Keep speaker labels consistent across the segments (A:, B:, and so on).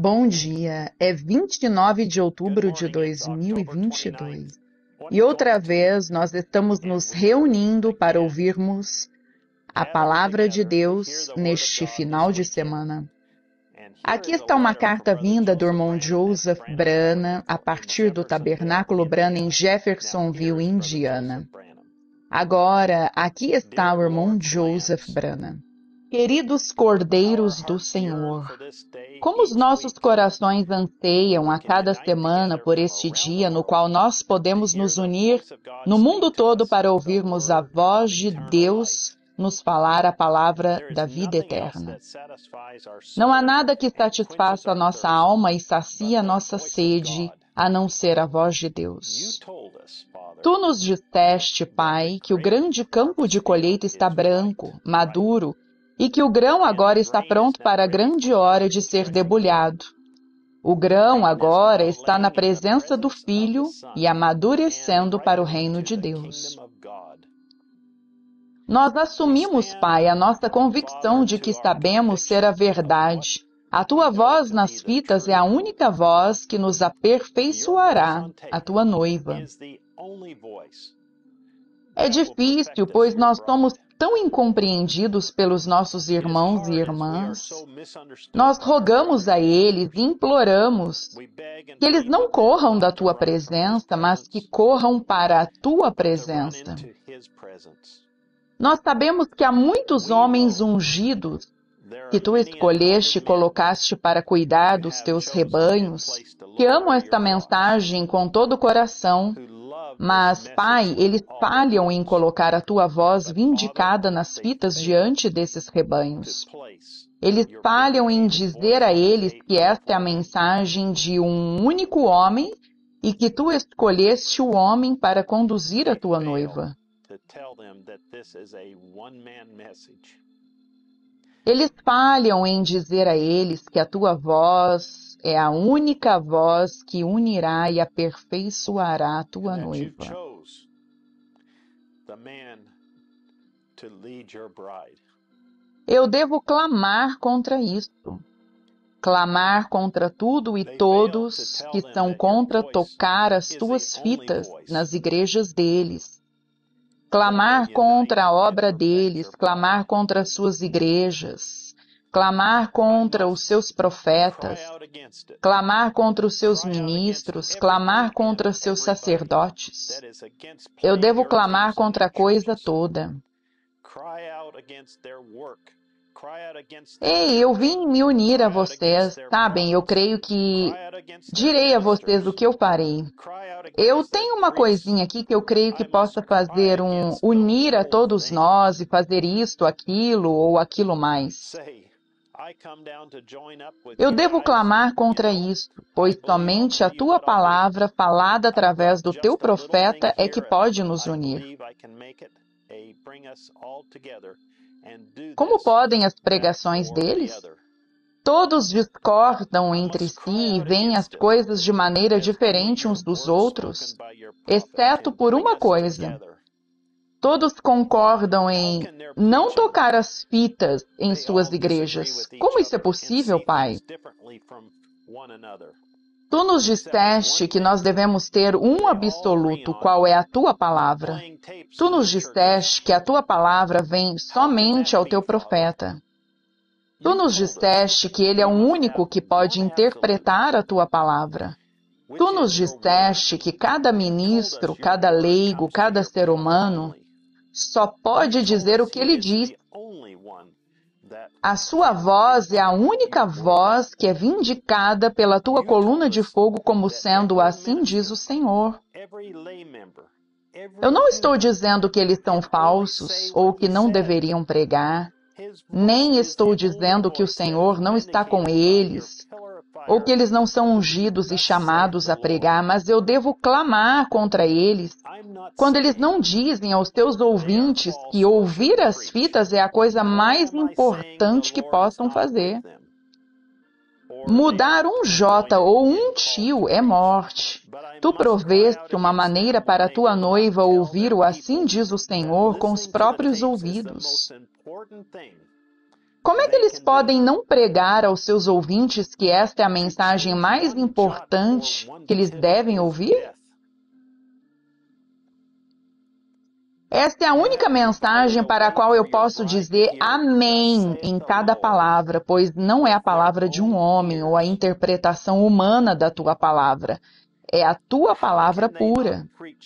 A: Bom dia, é 29 de outubro de 2022 e outra vez nós estamos nos reunindo para ouvirmos a palavra de Deus neste final de semana. Aqui está uma carta vinda do irmão Joseph Branham a partir do Tabernáculo Branham em Jeffersonville, Indiana. Agora, aqui está o irmão Joseph Branham. Queridos Cordeiros do Senhor, como os nossos corações anseiam a cada semana por este dia no qual nós podemos nos unir no mundo todo para ouvirmos a voz de Deus nos falar a palavra da vida eterna. Não há nada que satisfaça a nossa alma e sacie a nossa sede, a não ser a voz de Deus. Tu nos disseste, Pai, que o grande campo de colheita está branco, maduro, e que o grão agora está pronto para a grande hora de ser debulhado. O grão agora está na presença do Filho e amadurecendo para o reino de Deus. Nós assumimos, Pai, a nossa convicção de que sabemos ser a verdade. A Tua voz nas fitas é a única voz que nos aperfeiçoará, a Tua noiva. É difícil, pois nós somos tão incompreendidos pelos nossos irmãos e irmãs. Nós rogamos a eles e imploramos que eles não corram da Tua presença, mas que corram para a Tua presença. Nós sabemos que há muitos homens ungidos que Tu escolheste e colocaste para cuidar dos Teus rebanhos, que amam esta mensagem com todo o coração. Mas, Pai, eles falham em colocar a Tua voz vindicada nas fitas diante desses rebanhos. Eles falham em dizer a eles que esta é a mensagem de um único homem e que Tu escolheste o homem para conduzir a Tua noiva. Eles falham em dizer a eles que a Tua voz é a única voz que unirá e aperfeiçoará a Tua noiva. Eu devo clamar contra isso. Clamar contra tudo e todos que são contra tocar as Tuas fitas nas igrejas deles. Clamar contra a obra deles, clamar contra as suas igrejas, clamar contra os seus profetas, clamar contra os seus ministros, clamar contra seus sacerdotes. Eu devo clamar contra a coisa toda. Ei, eu vim me unir a vocês, sabem? Eu creio que direi a vocês o que eu farei. Eu tenho uma coisinha aqui que eu creio que possa fazer unir a todos nós e fazer isto, aquilo ou aquilo mais. Eu devo clamar contra isto, pois somente a Tua palavra, falada através do Teu profeta, é que pode nos unir. Como podem as pregações deles? Todos discordam entre si e veem as coisas de maneira diferente uns dos outros, exceto por uma coisa. Todos concordam em não tocar as fitas em suas igrejas. Como isso é possível, Pai? Tu nos disseste que nós devemos ter um absoluto, qual é a Tua palavra. Tu nos disseste que a Tua palavra vem somente ao Teu profeta. Tu nos disseste que ele é o único que pode interpretar a Tua palavra. Tu nos disseste que cada ministro, cada leigo, cada ser humano só pode dizer o que ele diz. A sua voz é a única voz que é vindicada pela Tua coluna de fogo como sendo assim diz o Senhor. Eu não estou dizendo que eles são falsos ou que não deveriam pregar. Nem estou dizendo que o Senhor não está com eles, ou que eles não são ungidos e chamados a pregar, mas eu devo clamar contra eles quando eles não dizem aos seus ouvintes que ouvir as fitas é a coisa mais importante que possam fazer. Mudar um J ou um tio é morte. Tu proveste uma maneira para a Tua noiva ouvir o assim diz o Senhor com os próprios ouvidos. Como é que eles podem não pregar aos seus ouvintes que esta é a mensagem mais importante que eles devem ouvir? Esta é a única mensagem para a qual eu posso dizer amém em cada palavra, pois não é a palavra de um homem ou a interpretação humana da tua palavra. É a tua palavra pura.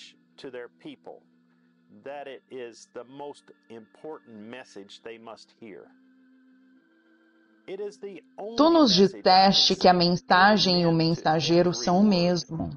A: Tu nos disseste que a mensagem e o mensageiro são o mesmo.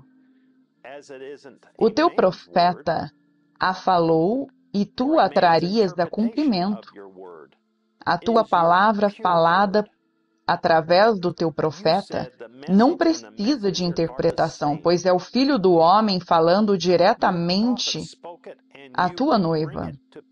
A: O teu profeta a falou e tu a trarias a cumprimento. A tua palavra falada através do teu profeta não precisa de interpretação, pois é o Filho do Homem falando diretamente à tua noiva.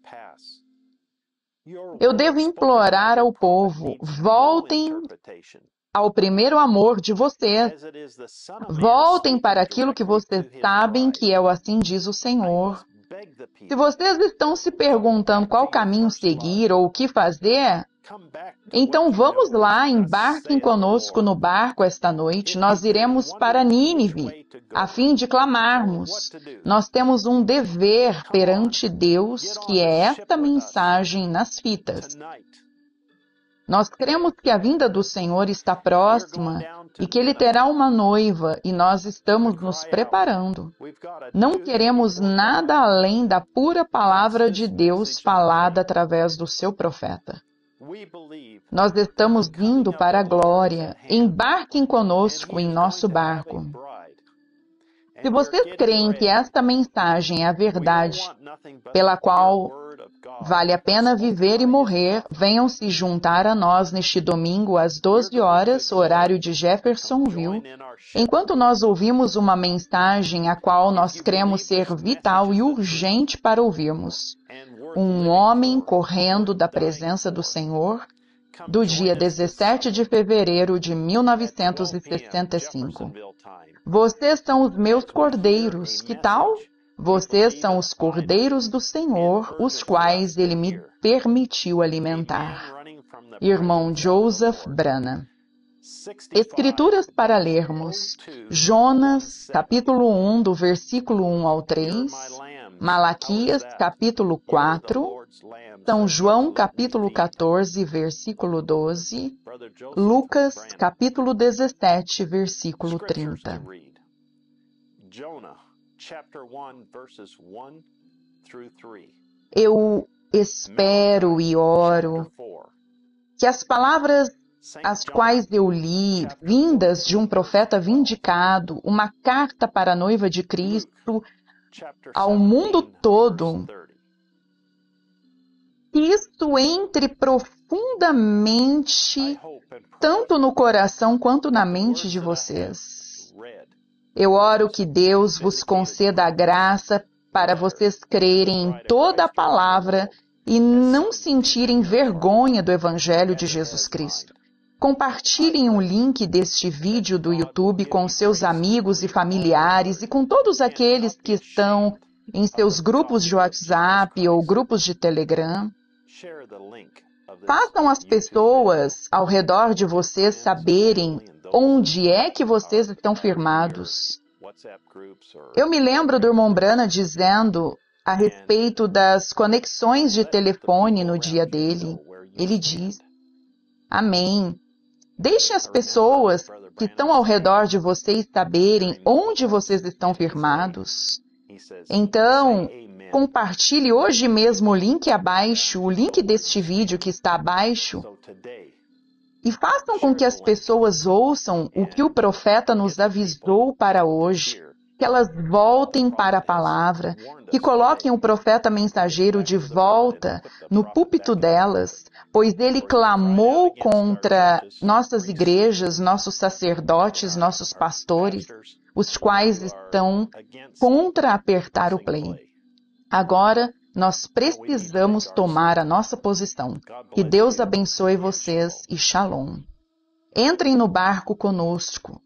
A: Eu devo implorar ao povo, voltem ao primeiro amor de vocês. Voltem para aquilo que vocês sabem que é o assim diz o Senhor. Se vocês estão se perguntando qual caminho seguir ou o que fazer, então vamos lá, embarquem conosco no barco esta noite. Nós iremos para Nínive, a fim de clamarmos. Nós temos um dever perante Deus, que é esta mensagem nas fitas. Nós cremos que a vinda do Senhor está próxima e que Ele terá uma noiva e nós estamos nos preparando. Não queremos nada além da pura palavra de Deus falada através do seu profeta. Nós estamos indo para a glória. Embarquem conosco em nosso barco. Se vocês creem que esta mensagem é a verdade pela qual vale a pena viver e morrer, venham se juntar a nós neste domingo às 12 horas, horário de Jeffersonville, enquanto nós ouvimos uma mensagem a qual nós cremos ser vital e urgente para ouvirmos. Um homem correndo da presença do Senhor, do dia 17 de fevereiro de 1965. Vocês são os meus cordeiros, que tal? Vocês são os cordeiros do Senhor, os quais Ele me permitiu alimentar. Irmão Joseph Branham. Escrituras para lermos. Jonas, capítulo 1, do versículo 1 ao 3. Malaquias, capítulo 4. São João, capítulo 14, versículo 12. Lucas, capítulo 17, versículo 30. Eu espero e oro que as palavras as quais eu li, vindas de um profeta vindicado, uma carta para a noiva de Cristo, ao mundo todo, que isso entre profundamente, tanto no coração quanto na mente de vocês. Eu oro que Deus vos conceda a graça para vocês crerem em toda a palavra e não sentirem vergonha do Evangelho de Jesus Cristo. Compartilhem o link deste vídeo do YouTube com seus amigos e familiares e com todos aqueles que estão em seus grupos de WhatsApp ou grupos de Telegram. Façam as pessoas ao redor de vocês saberem onde é que vocês estão firmados. Eu me lembro do irmão Branham dizendo a respeito das conexões de telefone no dia dele. Ele diz, amém. Deixem as pessoas que estão ao redor de vocês saberem onde vocês estão firmados. Então, compartilhe hoje mesmo o link abaixo, o link deste vídeo que está abaixo, e façam com que as pessoas ouçam o que o profeta nos avisou para hoje, que elas voltem para a palavra, que coloquem o profeta mensageiro de volta no púlpito delas, pois ele clamou contra nossas igrejas, nossos sacerdotes, nossos pastores, os quais estão contra apertar o play. Agora, nós precisamos tomar a nossa posição. Que Deus abençoe vocês e Shalom. Entrem no barco conosco,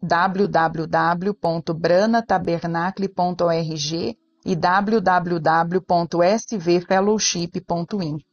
A: www.branatabernacle.org e www.svfellowship.in.